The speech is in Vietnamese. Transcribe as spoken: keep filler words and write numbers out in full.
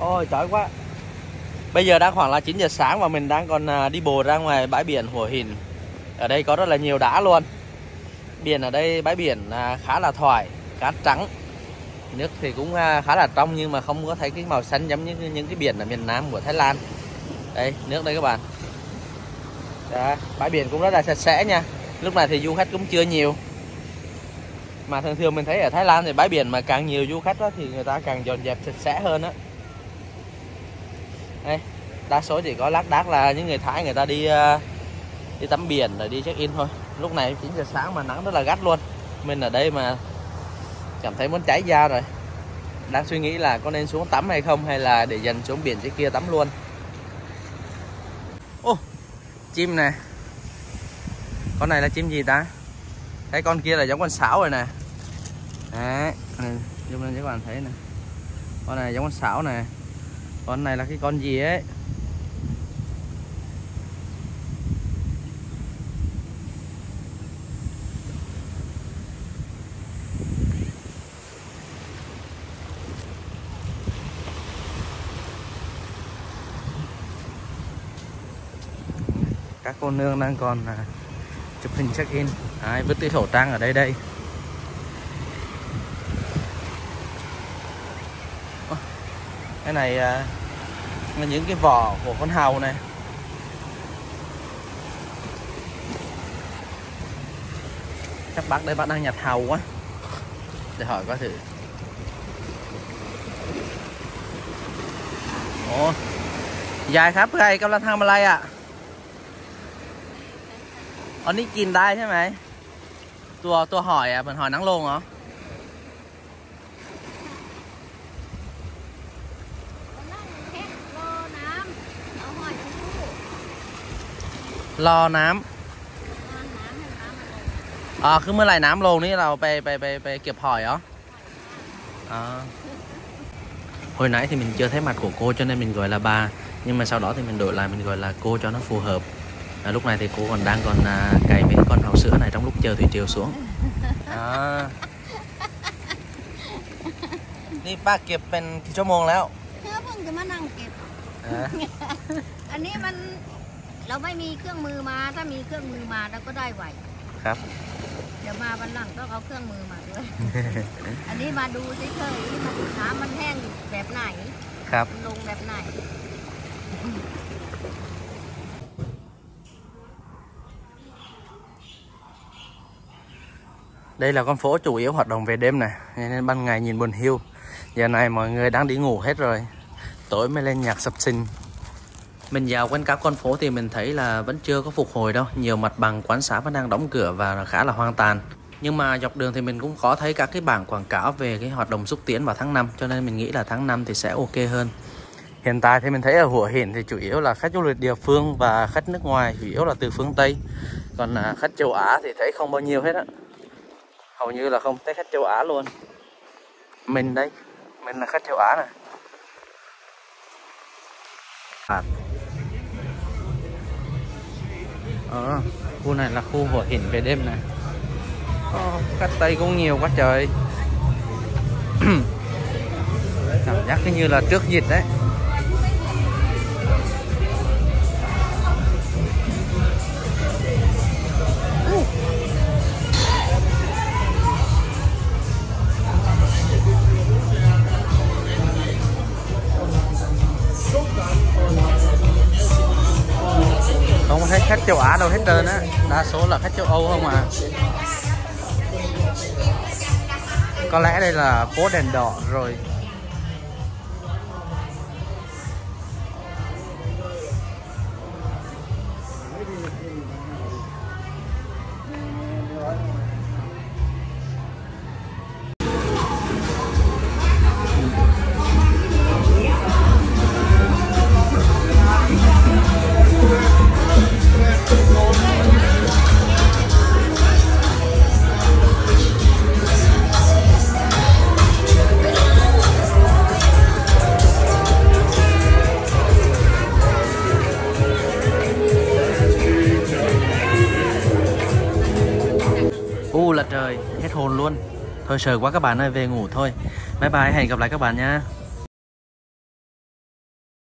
Ôi chói quá. Bây giờ đang khoảng là chín giờ sáng và mình đang còn đi bộ ra ngoài bãi biển Hùa Hình. Ở đây có rất là nhiều đá luôn. Biển ở đây, bãi biển khá là thoải, cát trắng. Nước thì cũng khá là trong nhưng mà không có thấy cái màu xanh giống như những cái biển ở miền Nam của Thái Lan. Đây, nước đây các bạn. Đó, bãi biển cũng rất là sạch sẽ nha. Lúc này thì du khách cũng chưa nhiều. Mà thường thường mình thấy ở Thái Lan thì bãi biển mà càng nhiều du khách đó, thì người ta càng dọn dẹp sạch sẽ hơn á. Đây, đa số chỉ có lác đác là những người Thái người ta đi đi tắm biển rồi đi check in thôi. Lúc này chín giờ sáng mà nắng rất là gắt luôn. Mình ở đây mà cảm thấy muốn cháy da rồi. Đang suy nghĩ là có nên xuống tắm hay không, hay là để dần xuống biển dưới kia tắm luôn. Ô, chim nè. Con này là chim gì ta? Cái con kia là giống con sáo rồi nè. Đấy, zoom lên cho các bạn thấy nè. Con này giống con sáo nè. Con này là cái con gì ấy? Các cô nương đang còn chụp hình check in. Ai vứt cái khẩu trang ở đây đây. Cái này là những cái vỏ của con hàu này. Chắc bác đây bác đang nhặt hàu quá. Để hỏi coi thử. Ồ, dàiครับใครกำลังทำอะไรอ่ะอันนี้กินได้ใช่ไหมตัวตัวหอยอ่ะเหมือนหอยนางรมเหรอรอน้ำอ่าคือเมื่อไหร่น้ำลงนี่เราไปไปไปไปเก็บหอยเหรอà. Hồi nãy thì mình chưa thấy mặt của cô cho nên mình gọi là bà, nhưng mà sau đó thì mình đổi lại mình gọi là cô cho nó phù hợp. À, lúc này thì cô còn đang còn à, cày mấy con hàu sữa này trong lúc chờ thủy triều xuống. À. นี่ป้าเก็บเป็นกี่ชั่วโมงแล้วเพิ่งจะมานั่งเก็บอันนี้มันเราไม่มีเครื่องมือมาถ้ามีเครื่องมือมาเราก็ได้ไหวครับเดี๋ยวมาวันหลังต้องเอาเครื่องมือมาด้วย อันนี้มาดูเฉยๆมันน้ำมันแห้งแบบไหนครับลงแบบไหน. Đây là con phố chủ yếu hoạt động về đêm này, nên ban ngày nhìn buồn hiu. Giờ này mọi người đang đi ngủ hết rồi, tối mới lên nhạc sập sình. Mình dạo quanh các con phố thì mình thấy là vẫn chưa có phục hồi đâu. Nhiều mặt bằng quán xá vẫn đang đóng cửa và khá là hoang tàn. Nhưng mà dọc đường thì mình cũng có thấy các cái bảng quảng cáo về cái hoạt động xúc tiến vào tháng năm. Cho nên mình nghĩ là tháng năm thì sẽ ok hơn. Hiện tại thì mình thấy ở Hùa Hình thì chủ yếu là khách du lịch địa phương và khách nước ngoài, chủ yếu là từ phương Tây. Còn khách châu Á thì thấy không bao nhiêu hết á. Hầu như là không thấy khách châu Á luôn. Mình đây, mình là khách châu Á này. À. Ờ, khu này là khu Hùa Hình về đêm này. Ờ, khách Tây cũng nhiều quá trời. Cảm giác như là trước dịch đấy. Không thấy khách châu Á đâu hết trơn á, đa số là khách châu Âu không à. Có lẽ đây là phố đèn đỏ rồi. U là trời, hết hồn luôn. Thôi sợ quá các bạn ơi, về ngủ thôi. Bye bye, hẹn gặp lại các bạn nha.